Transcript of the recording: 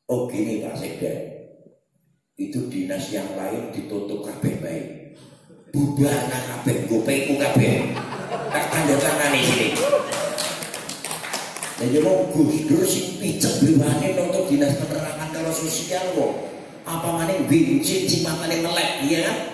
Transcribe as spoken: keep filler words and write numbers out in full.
Oh gini Pak Sekda, itu dinas yang lain ditutup kabeh baik. Bubarna kabeh, gopeku kabeh. Tak tanda tangan sini. Jadi mau Gus Dur sing picek briwane untuk dinas penerangan kalau sosial kok. Apa maning bensin cimatane melek ya kan?